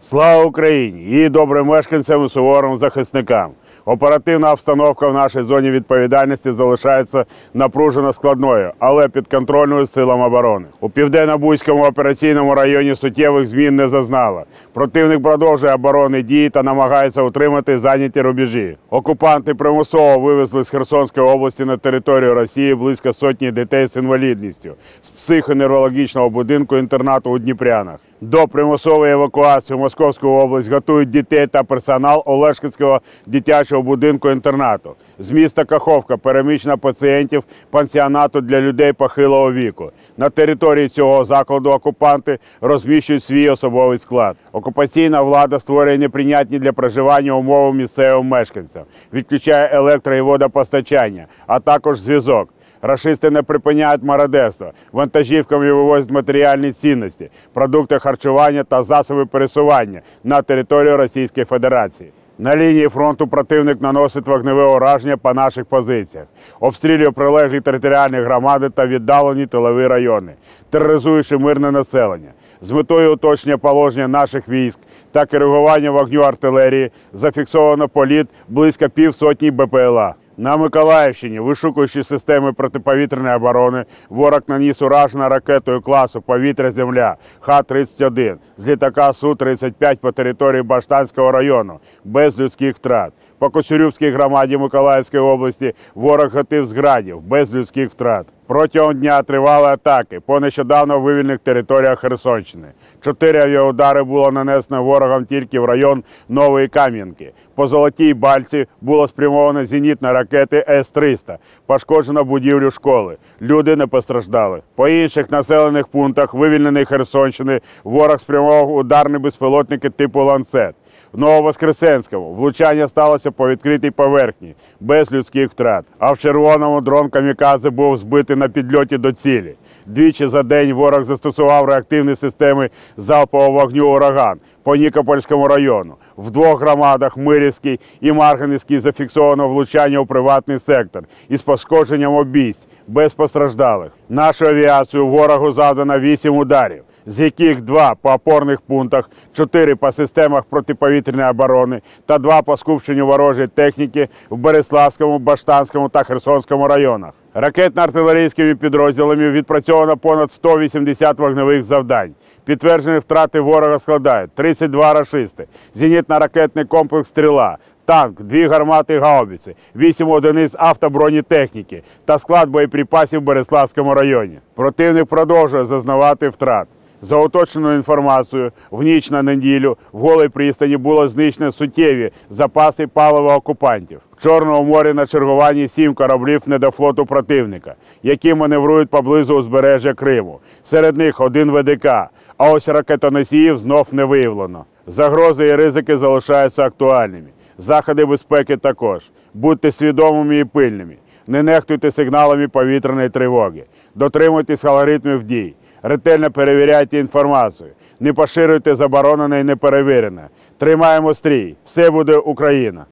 Слава Україні! Її добрим мешканцям і суворим захисникам! Оперативна обстановка в нашій зоні відповідальності залишається напружено складною, але підконтрольною силам оборони. У Південно-Бузькому операційному районі суттєвих змін не зазнало. Противник продовжує оборонні дії та намагається утримати зайняті рубежі. Окупанти примусово вивезли з Херсонської області на територію Росії близько сотні дітей з інвалідністю з психоневрологічного будинку-інтернату у Дніпрянах. До примусової евакуації в Московську область готують дітей та персонал Олешківського дитячого будинку-інтернату. З міста Каховка переміщено пацієнтів пансіонату для людей похилого віку. На території цього закладу окупанти розміщують свій особовий склад. Окупаційна влада створює неприйнятні для проживання умови місцевим мешканцям, відключає електро- і водопостачання, а також зв'язок. Рашисти не припиняють мародерство, вантажівками вивозять матеріальні цінності, продукти харчування та засоби пересування на територію Російської Федерації. На лінії фронту противник наносить вогневе ураження по наших позиціях, обстрілює прилеглі територіальні громади та віддалені тилові райони, тероризуючи мирне населення. З метою уточнення положення наших військ та коригування вогню артилерії зафіксовано політ близько півсотні БПЛА. На Миколаївщині, вишукуючи системи протиповітряної оборони, ворог наніс ураження ракетою класу «Повітря-Земля» Х-31 з літака Су-35 по території Баштанського району, без людських втрат. По Кочурюбській громаді Миколаївської області ворог гатив з градів, без людських втрат. Протягом дня тривали атаки по нещодавно вивільнених територіях Херсонщини. 4 авіаудари було нанесено ворогом тільки в район Нової Кам'янки. По Золотій Бальці було спрямовано зенітні ракети С-300. Пошкоджено будівлю школи. Люди не постраждали. По інших населених пунктах вивільненої Херсонщини ворог спрямував ударні безпілотники типу «Ланцет». В Нововоскресенському влучання сталося по відкритій поверхні, без людських втрат. А в Червоному дрон «Камікадзе» був збитий на підльоті до цілі. Двічі за день ворог застосував реактивні системи залпового вогню «Ураган» по Нікопольському району. В двох громадах, Мирівській і Марганецькій, зафіксовано влучання у приватний сектор із пошкодженням обійсть, без постраждалих. Нашою авіацією ворогу завдано 8 ударів, з яких 2 по опорних пунктах, 4 по системах протиповітряної оборони та 2 по скупченню ворожої техніки в Береславському, Баштанському та Херсонському районах. Ракетно-артилерійськими підрозділами відпрацьовано понад 180 вогневих завдань. Підтверджені втрати ворога складають 32 рашисти, зенітно-ракетний комплекс «Стріла», танк, 2 гармати гаубиці, 8 одиниць автобронетехніки та склад боєприпасів в Береславському районі. Противник продовжує зазнавати втрат. За уточненою інформацією, в ніч на неділю в Голій пристані було знищено суттєві запаси палива окупантів. В Чорному морі на чергуванні 7 кораблів недофлоту противника, які маневрують поблизу узбережжя Криму. Серед них 1 ВДК, а ось ракетоносіїв знов не виявлено. Загрози і ризики залишаються актуальними. Заходи безпеки також. Будьте свідомими і пильними. Не нехтуйте сигналами повітряної тривоги. Дотримуйтесь алгоритмів дій. Ретельно перевіряйте інформацію. Не поширюйте заборонене і неперевірене. Тримаємо стрій. Все буде Україна!